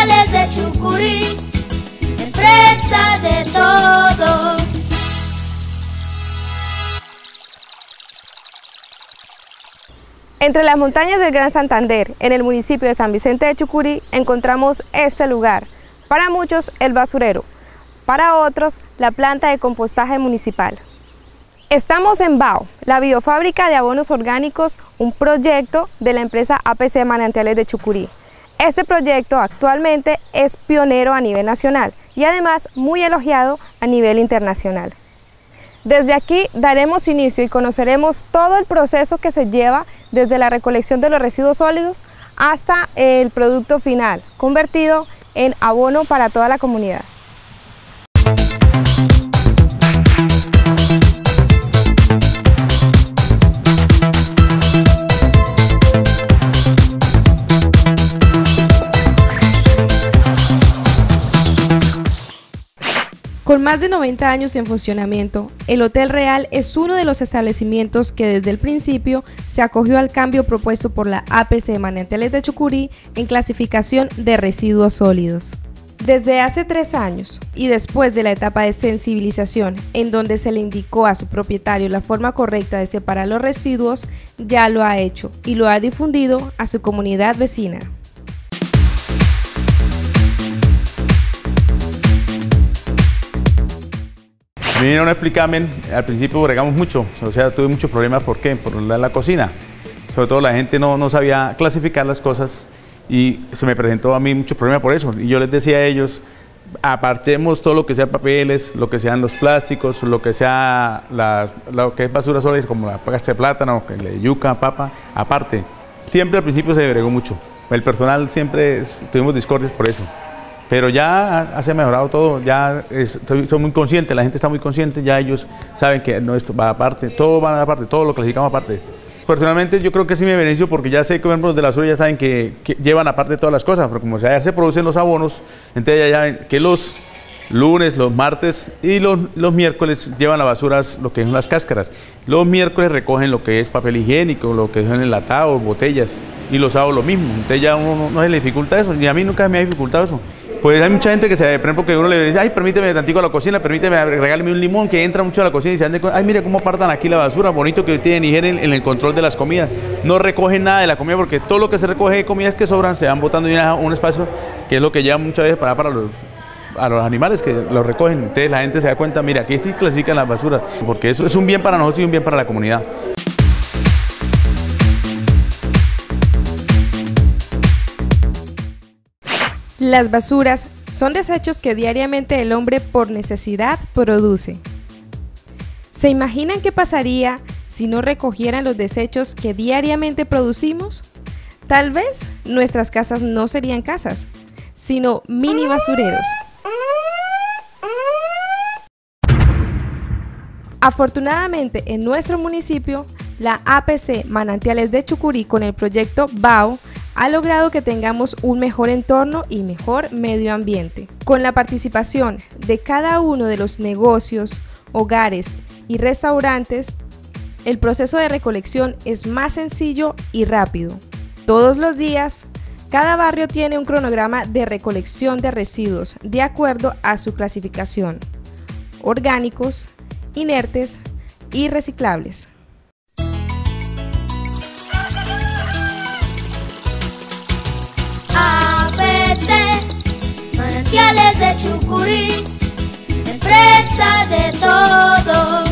Manantiales de Chucurí, empresa de todos. Entre las montañas del Gran Santander, en el municipio de San Vicente de Chucurí, encontramos este lugar. Para muchos, el basurero. Para otros, la planta de compostaje municipal. Estamos en BAO, la biofábrica de abonos orgánicos, un proyecto de la empresa APC Manantiales de Chucurí. Este proyecto actualmente es pionero a nivel nacional y además muy elogiado a nivel internacional. Desde aquí daremos inicio y conoceremos todo el proceso que se lleva desde la recolección de los residuos sólidos hasta el producto final, convertido en abono para toda la comunidad. Con más de 90 años en funcionamiento, el Hotel Real es uno de los establecimientos que desde el principio se acogió al cambio propuesto por la APC Manantiales de Chucurí en clasificación de residuos sólidos. Desde hace 3 años y después de la etapa de sensibilización en donde se le indicó a su propietario la forma correcta de separar los residuos, ya lo ha hecho y lo ha difundido a su comunidad vecina. Me vinieron a explicarme, al principio bregamos mucho, o sea, tuve muchos problemas. ¿Por qué? Por la cocina. Sobre todo la gente no sabía clasificar las cosas y se me presentó a mí muchos problemas por eso. Y yo les decía a ellos, apartemos todo lo que sea papeles, lo que sean los plásticos, lo que sea lo que es basura sólida, como la cacha de plátano, yuca, papa, aparte. Siempre al principio se bregó mucho. El personal siempre tuvimos discordias por eso. Pero ya se ha mejorado todo, ya estoy muy consciente, la gente está muy consciente, ya ellos saben que no, esto va aparte, todo va aparte, todo lo clasificamos aparte. Personalmente yo creo que sí me beneficio porque ya sé que, por ejemplo, los de la basura ya saben que llevan aparte todas las cosas, pero como ya se producen los abonos, entonces ya saben que los lunes, los martes y los miércoles llevan las basuras, lo que son las cáscaras. Los miércoles recogen lo que es papel higiénico, lo que son enlatados, botellas, y los sábados lo mismo. Entonces ya uno no se le dificulta eso, ni a mí nunca me ha dificultado eso. Pues hay mucha gente que por ejemplo, que uno le dice, ay, permíteme tantico a la cocina, permíteme, regáleme un limón, que entra mucho a la cocina y dice, ay, mire cómo apartan aquí la basura, bonito que tienen higiene en el control de las comidas. No recogen nada de la comida porque todo lo que se recoge de comidas que sobran se van botando en un espacio que es lo que lleva muchas veces para los animales que lo recogen. Entonces la gente se da cuenta, mira, aquí sí clasifican las basuras, porque eso es un bien para nosotros y un bien para la comunidad. Las basuras son desechos que diariamente el hombre por necesidad produce. ¿Se imaginan qué pasaría si no recogieran los desechos que diariamente producimos? Tal vez nuestras casas no serían casas, sino mini basureros. Afortunadamente, en nuestro municipio, la APC Manantiales de Chucurí con el proyecto BAO ha logrado que tengamos un mejor entorno y mejor medio ambiente. Con la participación de cada uno de los negocios, hogares y restaurantes, el proceso de recolección es más sencillo y rápido. Todos los días, cada barrio tiene un cronograma de recolección de residuos de acuerdo a su clasificación: orgánicos, inertes y reciclables. APC Manantiales de Chucurí, empresa de todos.